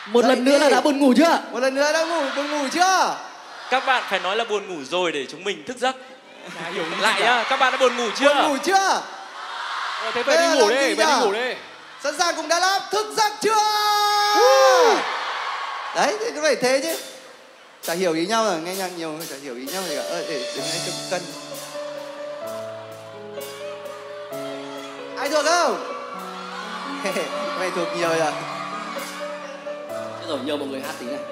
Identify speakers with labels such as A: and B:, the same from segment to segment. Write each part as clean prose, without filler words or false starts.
A: Một lần nữa là đã buồn ngủ chưa?
B: Một lần nữa đã buồn ngủ chưa?
C: Các bạn phải nói là buồn ngủ rồi để chúng mình thức giấc. Lại nhá, các bạn đã buồn ngủ chưa?
B: Buồn ngủ chưa?
D: Thế về đi ngủ đi, về đi ngủ đi.
B: Sẵn sàng cùng Đà Lạt thức giấc chưa? Đấy, thì phải thế chứ. Chả hiểu ý nhau rồi, nghe nhạc nhiều người chả hiểu ý nhau thì cả. Để đứng đây chụp cân. Ai thuộc không? Mày thuộc nhiều rồi.
A: Thế rồi nhờ mọi người hát tí này.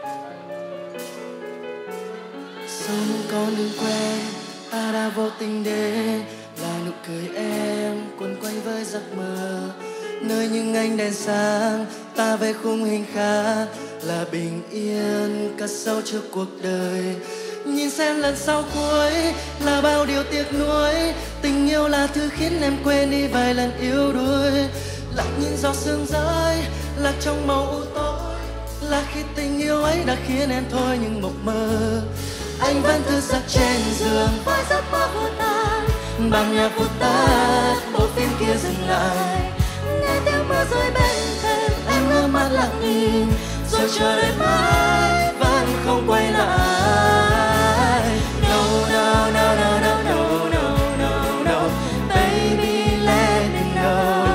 E: Sống con đường quen, ta đã vô tình đến là nụ cười em cuốn quanh với giấc mơ. Nơi những ánh đèn sáng, ta về khung hình khác là bình yên cất sâu trước cuộc đời. Nhìn xem lần sau cuối là bao điều tiếc nuối. Tình yêu là thứ khiến em quên đi vài lần yếu đuối. Lặng nhìn giọt sương rơi lạc trong màu u tối. Là khi tình yêu ấy đã khiến em thôi những mộng mơ. Anh vẫn thức giấc trên giường với giấc mơ vô tan. Bằng nhạc vụt tắt bộ phim kia dừng lại. Nghe tiếng mưa rơi bên thềm em ngơ mắt lặng nhìn. Rồi chờ đợi mãi vẫn không quay lại. No, no, no, no, no, no, no, no, no. Baby let me know.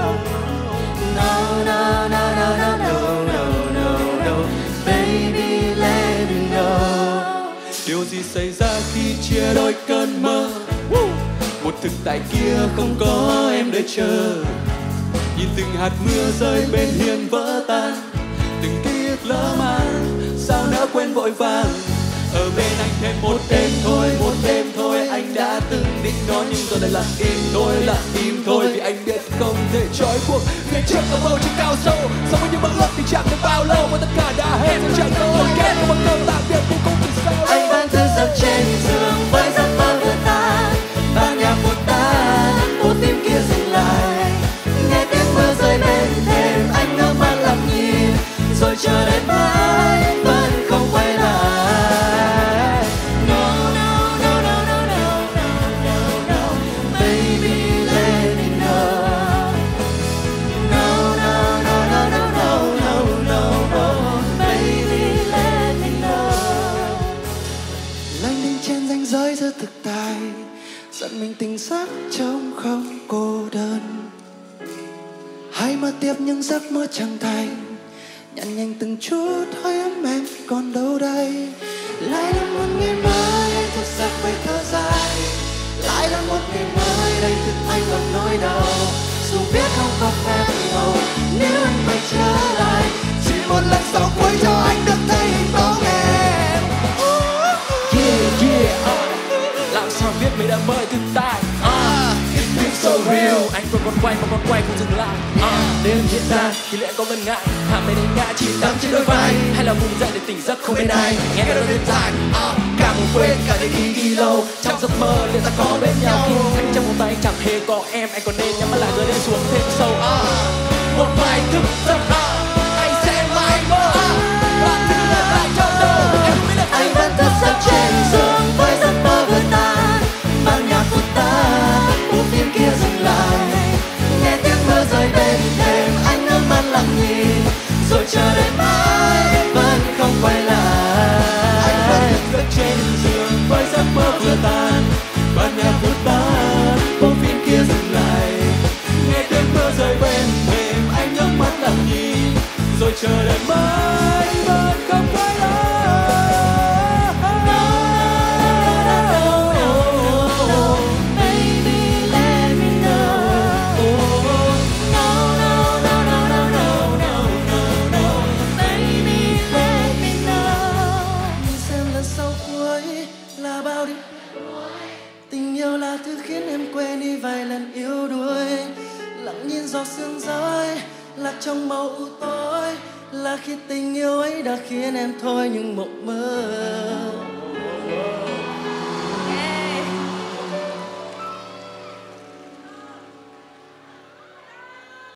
E: No, no, no, no, no, no, no, no, no. Baby let me know. Điều gì xảy ra khi chia đôi cơn mơ? Một thực tại kia không có em đợi chờ. Nhìn từng hạt mưa rơi bên hiên vỡ tan. Từng ký ức lỡ màng sao nỡ quên vội vàng. Ở bên anh thêm một đêm thôi, một đêm thôi. Anh đã từng định nói nhưng rồi lại lặng im thôi. Vì anh biết không thể trói buộc. Phía trước ở bầu trời cao sâu, sống với những mơ ước thì chẳng được bao lâu. Mà tất cả đã hết rồi chẳng có hồi kết. Không bao giờ tạm biệt cũng không thể sao. Anh vẫn thức giấc trên giường với giấc mơ vừa tan. Và nhạc vụt tan, bộ phim kia dừng lại. Nghe tiếng mưa rơi bên thềm anh ngơ mắt lặng nhìn. Rồi chờ đợi mãi vẫn không quay lại. No, no, no, no, no, no, no, no. Baby let me know. No, no, no, no, no, no, no, no, no. Baby let me know. Lanh đênh trên ranh giới giữa thực tại. Giận mình tỉnh giấc trông không cô đơn. Hay mơ tiếp những giấc mơ chẳng thành. Nhặt nhanh từng chút hơi ấm em còn đâu đây. Lại là một ngày mới thức giấc với thở dài. Lại là một ngày mới đầy thức anh bằng nỗi đau. Dù biết không có phép màu nếu anh quay trở lại. Chỉ một lần sau cuối cho anh được thấy hình bóng em.
D: Yeah, yeah, làm sao biết mình đã mới thực tại. It feels so real. Anh vẫn còn quay mà còn quay không dừng lại. Đến hiện ra thì lẽ có ngần ngại. Hạ mê đến ngã chỉ đắm trên đôi vai. Hay là vùng dậy để tỉnh giấc không bên ai. Nghe cả đôi đêm dài. Cả một quên cả những khi đi lâu. Trong giấc mơ liệu ta có bên nhau. Khi thanh trong vòng tay chẳng hề có em. Anh còn nên nhắm mắt lại rồi lên xuống thêm sâu. Một vài thức giấc anh sẽ mãi mơ. Bạn thứ lần lại cho đâu. Em không biết là
E: anh vẫn thức giấc trên giường với giấc mơ vừa tan. Bằng nhạc vụt tắt bộ phim kia dừng lại. Nghe tiếng mưa rơi bên thềm anh ngơ mắt lặng nhìn. Rồi chờ đợi mãi vẫn không quay lại.
D: anh vẫn thức giấc trên giường với giấc mơ vừa tan. Bằng nhạc vụt tắt bộ phim kia dừng lại. Nghe tiếng mưa rơi bên thềm anh ngước mắt lặng nhìn. Rồi chờ đợi mãi vẫn không quay lại.
E: Tình yêu là thứ khiến em quên đi vài lần yếu đuối. Lặng nhìn giọt sương rơi lạc trong màu u tối. Là khi tình yêu ấy đã khiến em thôi những mộng mơ.